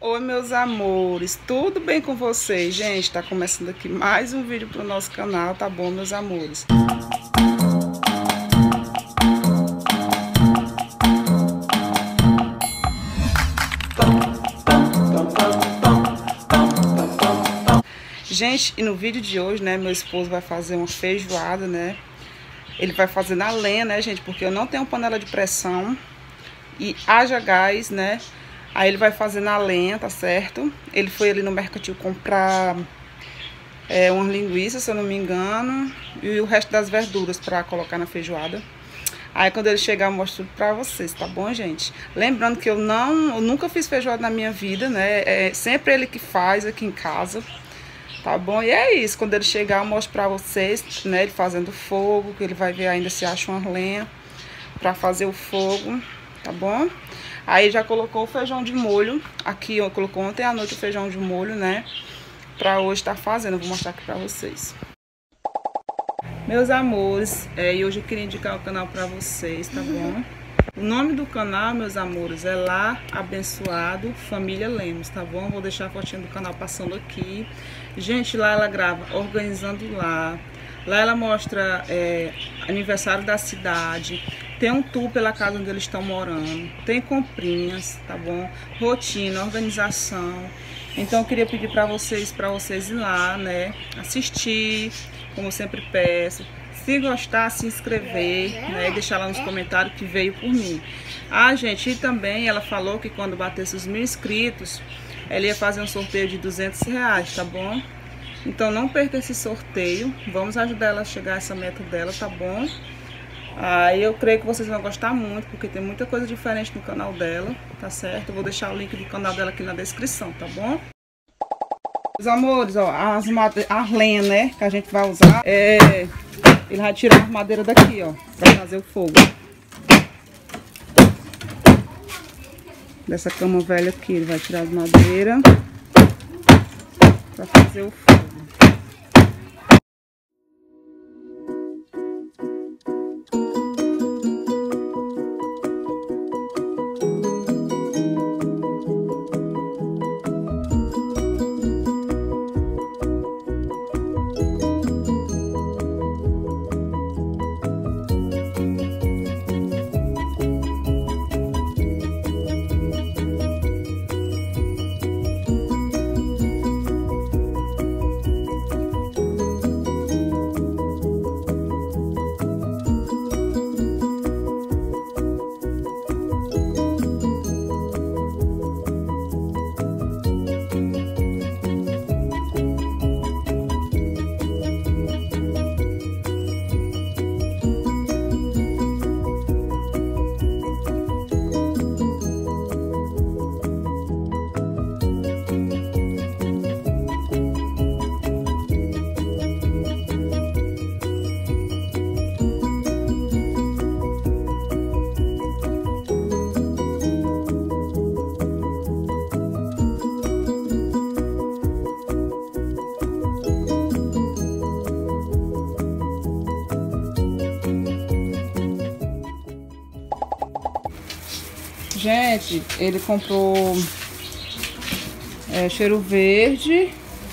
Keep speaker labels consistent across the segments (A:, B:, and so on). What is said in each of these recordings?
A: Oi, meus amores, tudo bem com vocês? Gente, tá começando aqui mais um vídeo pro nosso canal, tá bom, meus amores? Gente, e no vídeo de hoje, né, meu esposo vai fazer uma feijoada, né? Ele vai fazer na lenha, né, gente? Porque eu não tenho panela de pressão e haja gás, né? Aí ele vai fazer na lenha, tá certo? Ele foi ali no mercantil comprar umas linguiças, se eu não me engano, e o resto das verduras pra colocar na feijoada. Aí quando ele chegar eu mostro tudo pra vocês, tá bom, gente? Lembrando que eu nunca fiz feijoada na minha vida, né? É sempre ele que faz aqui em casa, tá bom? E é isso, quando ele chegar eu mostro pra vocês, né? Ele fazendo fogo, que ele vai ver ainda se acha uma lenha pra fazer o fogo, tá bom? Aí já colocou o feijão de molho, aqui ó, colocou ontem à noite o feijão de molho, né? Pra hoje tá fazendo, eu vou mostrar aqui pra vocês. Meus amores, e hoje eu queria indicar o canal pra vocês, tá bom? O nome do canal, meus amores, é Lar Abençoado Família Lemos, tá bom? Vou deixar a fotinha do canal passando aqui. Gente, lá ela grava Organizando Lar. Lá ela mostra aniversário da cidade, tem um tour pela casa onde eles estão morando, tem comprinhas, tá bom? Rotina, organização. Então eu queria pedir para vocês ir lá, né? Assistir, como eu sempre peço. Se gostar, se inscrever, né? E deixar lá nos comentários que veio por mim. Ah, gente, e também ela falou que quando batesse os 1000 inscritos, ela ia fazer um sorteio de R$200, tá bom? Então não perca esse sorteio, vamos ajudar ela a chegar a essa meta dela, tá bom? Aí eu creio que vocês vão gostar muito, porque tem muita coisa diferente no canal dela, tá certo? Eu vou deixar o link do canal dela aqui na descrição, tá bom? Meus amores, ó, as lenhas, né, que a gente vai usar, ele vai tirar a madeira daqui, ó, pra fazer o fogo. Dessa cama velha aqui, ele vai tirar as madeiras pra fazer o fogo. Gente, ele comprou cheiro verde,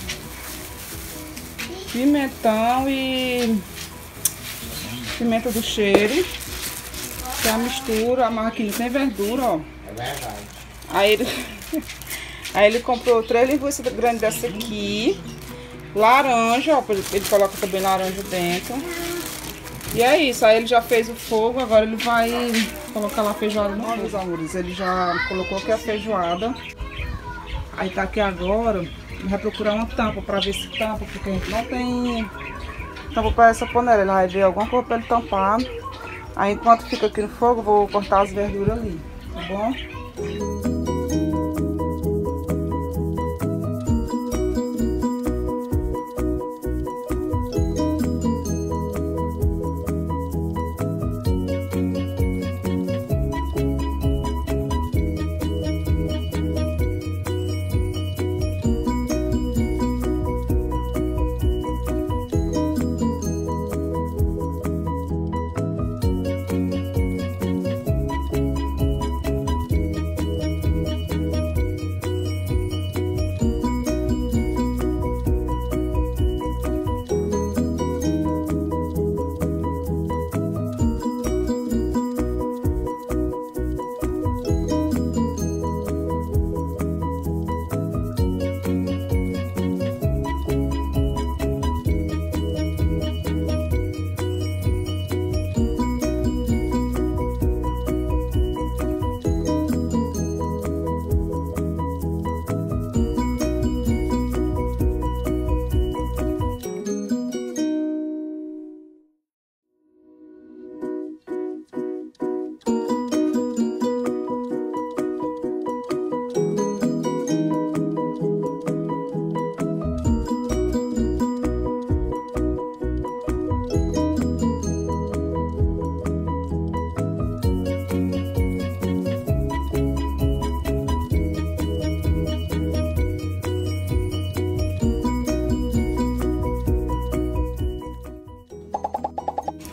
A: pimentão e pimenta do cheiro, que é a mistura, a marquinha sem verdura, ó. É verdade. Aí ele comprou 3 linguiças grandes dessa aqui, laranja, ó, ele coloca também laranja dentro. E é isso, aí ele já fez o fogo, agora ele vai colocar lá a feijoada no fogo, meus amores. Ele já colocou aqui a feijoada. Aí tá aqui agora, ele vai procurar uma tampa pra ver se tampa, porque a gente não tem tampa pra essa panela. Ele vai ver alguma coisa pra ele tampar. Aí enquanto fica aqui no fogo, eu vou cortar as verduras ali, tá bom?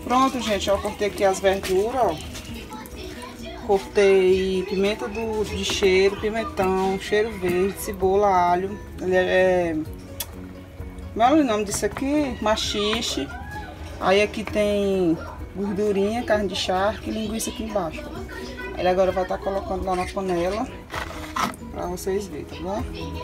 A: Pronto, gente, ó, eu cortei aqui as verduras, ó. Cortei pimenta de cheiro, pimentão, cheiro verde, cebola, alho. Como é o nome disso aqui? Maxixe. Aí aqui tem gordurinha, carne de charque e linguiça aqui embaixo. Ele agora vai estar colocando lá na panela pra vocês verem, tá bom?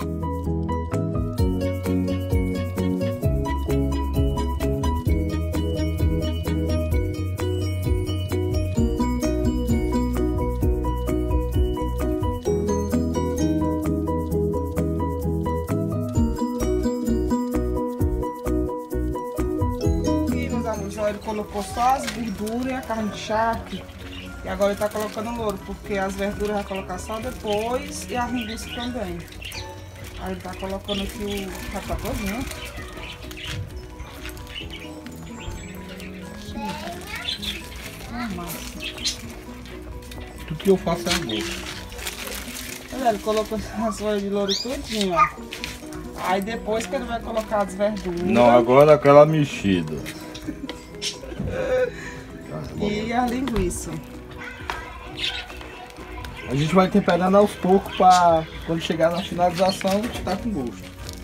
A: Ele colocou só as verduras e a carne de charque. E agora ele tá colocando o louro, porque as verduras vai colocar só depois e a linguiça também. Aí ele tá colocando aqui o cacatozinho.
B: Tudo que eu faço é a gosto.
A: Ele colocou as folhas de louro tudinho, ó. Aí depois que ele vai colocar as verduras.
B: Não, agora aquela mexida.
A: E a linguiça.
B: A gente vai temperando aos poucos para quando chegar na finalização tá com gosto.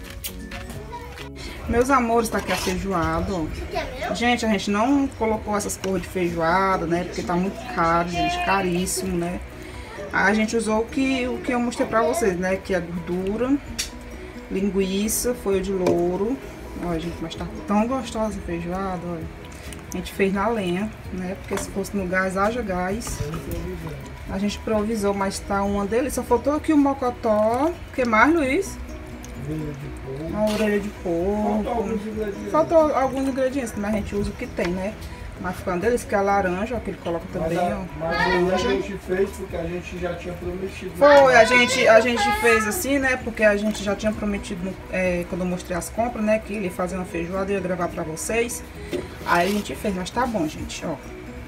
A: Meus amores, tá aqui a feijoada, ó. Gente, a gente não colocou essas cores de feijoada, né? Porque tá muito caro, gente, caríssimo, né? Aí a gente usou o que eu mostrei pra vocês, né? Que é gordura, linguiça, folha de louro. Olha, gente, mas tá tão gostosa a feijoada, olha. A gente fez na lenha, né? Porque se fosse no gás, haja gás. A gente improvisou, mas tá uma delícia. Só faltou aqui o mocotó. O que mais, Luiz? Uma orelha de porco. Faltou alguns ingredientes, mas a gente usa o que tem, né? Mas ficou uma delícia, que é a laranja, ó, que ele coloca também, ó.
B: Mas a gente fez porque a gente já tinha prometido.
A: Foi, a gente fez assim, né? Porque a gente já tinha prometido, quando eu mostrei as compras, né? Que ele ia fazer uma feijoada e ia gravar pra vocês. Aí a gente fez, mas tá bom, gente, ó.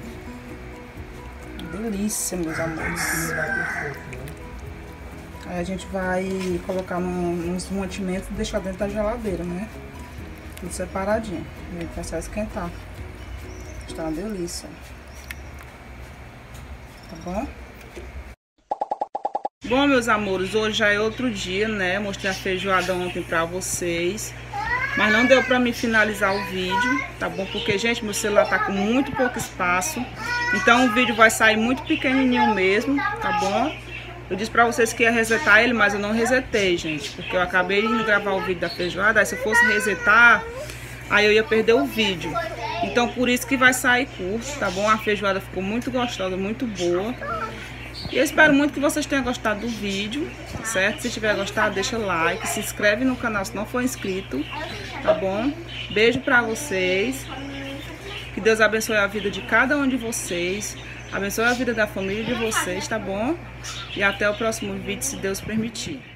A: Delícia, meus amores. Aí a gente vai colocar nos mantimentos e deixar dentro da geladeira, né? Tudo separadinho. E aí vai só esquentar. Está uma delícia. Tá bom? Bom, meus amores, hoje já é outro dia, né? Mostrei a feijoada ontem pra vocês. Mas não deu pra me finalizar o vídeo, tá bom? Porque, gente, meu celular tá com muito pouco espaço. Então o vídeo vai sair muito pequenininho mesmo, tá bom? Eu disse pra vocês que ia resetar ele, mas eu não resetei, gente. Porque eu acabei de gravar o vídeo da feijoada. Aí se eu fosse resetar, aí eu ia perder o vídeo. Então por isso que vai sair curto, tá bom? A feijoada ficou muito gostosa, muito boa. E eu espero muito que vocês tenham gostado do vídeo, certo? Se tiver gostado, deixa like, se inscreve no canal se não for inscrito, tá bom? Beijo pra vocês. Que Deus abençoe a vida de cada um de vocês. Abençoe a vida da família de vocês, tá bom? E até o próximo vídeo, se Deus permitir.